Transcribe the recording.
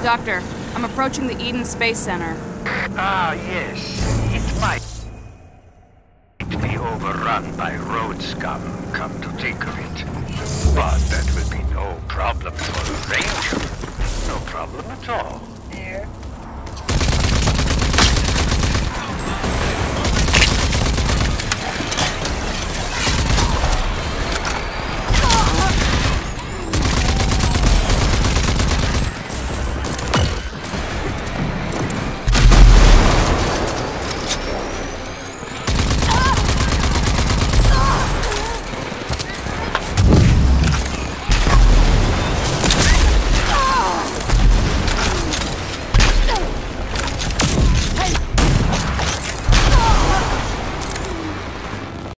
Doctor, I'm approaching the Eden Space Center. Ah, yes. It might be overrun by road scum, come to think of it. But that will be no problem for a ranger. No problem at all. There.